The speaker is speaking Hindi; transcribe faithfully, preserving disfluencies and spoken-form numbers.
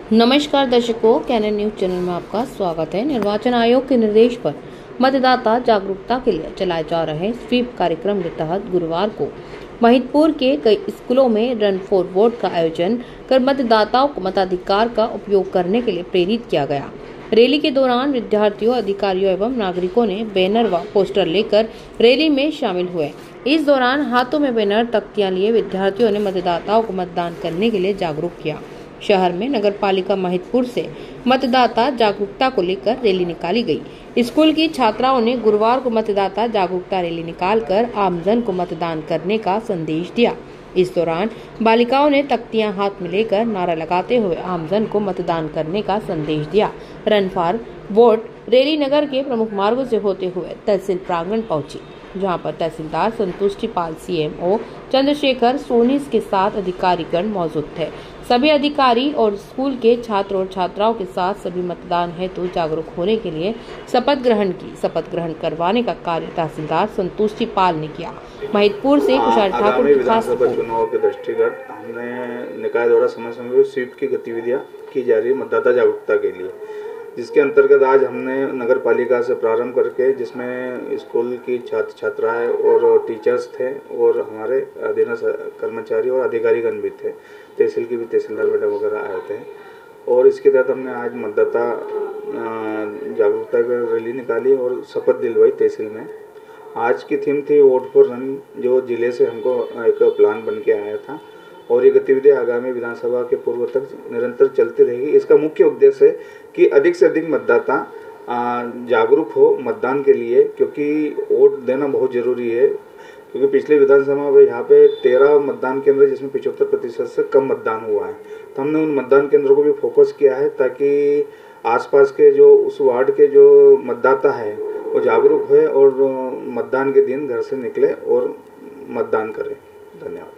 नमस्कार दर्शकों, कैनन न्यूज चैनल में आपका स्वागत है। निर्वाचन आयोग के निर्देश पर मतदाता जागरूकता के लिए चलाए जा रहे स्वीप कार्यक्रम के तहत गुरुवार को महिदपुर के कई स्कूलों में रन फॉर वोट का आयोजन कर मतदाताओं को मताधिकार का उपयोग करने के लिए प्रेरित किया गया। रैली के दौरान विद्यार्थियों, अधिकारियों एवं नागरिकों ने बैनर व पोस्टर लेकर रैली में शामिल हुए। इस दौरान हाथों में बैनर, तख्तियां लिए विद्यार्थियों ने मतदाताओं को मतदान करने के लिए जागरूक किया। शहर में नगर पालिका महिदपुर से मतदाता जागरूकता को लेकर रैली निकाली गई। स्कूल की छात्राओं ने गुरुवार को मतदाता जागरूकता रैली निकालकर आमजन को मतदान करने का संदेश दिया। इस दौरान बालिकाओं ने तख्तियां हाथ में लेकर नारा लगाते हुए आमजन को मतदान करने का संदेश दिया। रन फॉर वोट रैली नगर के प्रमुख मार्गों से होते हुए तहसील प्रांगण पहुंची, जहां पर तहसीलदार संतुष्टि पाल, सीएमओ चंद्रशेखर सोनी के साथ अधिकारीगण मौजूद थे। सभी अधिकारी और स्कूल के छात्र और छात्राओं के साथ सभी मतदान हेतु तो जागरूक होने के लिए शपथ ग्रहण की। शपथ ग्रहण करवाने का कार्य तहसीलदार संतुष्टि पाल ने किया। महिदपुर से कुशाल ठाकुर की खास विधानसभा चुनाव के दृष्टिगत हमने निकाय द्वारा समय समय पर स्वीप की गतिविधियां की जा रही है मतदाता जागरूकता के लिए, जिसके अंतर्गत आज हमने नगर पालिका से प्रारंभ करके, जिसमें स्कूल की छात्र छात्राएं और टीचर्स थे और हमारे अधीनस्थ कर्मचारी और अधिकारीगण भी थे, तहसील की भी तहसीलदार मैडम वगैरह आए थे। और इसके तहत हमने आज मतदाता जागरूकता की रैली निकाली और शपथ दिलवाई तहसील में। आज की थीम थी वोट फॉर रन, जो जिले से हमको एक प्लान बन के आया था और ये गतिविधि आगामी विधानसभा के पूर्व तक निरंतर चलती रहेगी। इसका मुख्य उद्देश्य है कि अधिक से अधिक मतदाता जागरूक हो मतदान के लिए, क्योंकि वोट देना बहुत ज़रूरी है। क्योंकि पिछले विधानसभा में यहाँ पे तेरह मतदान केंद्र, जिसमें पिछहत्तर प्रतिशत से कम मतदान हुआ है, तो हमने उन मतदान केंद्रों को भी फोकस किया है ताकि आसपास के जो उस वार्ड के जो मतदाता है वो जागरूक हुए और मतदान के दिन घर से निकले और मतदान करें। धन्यवाद।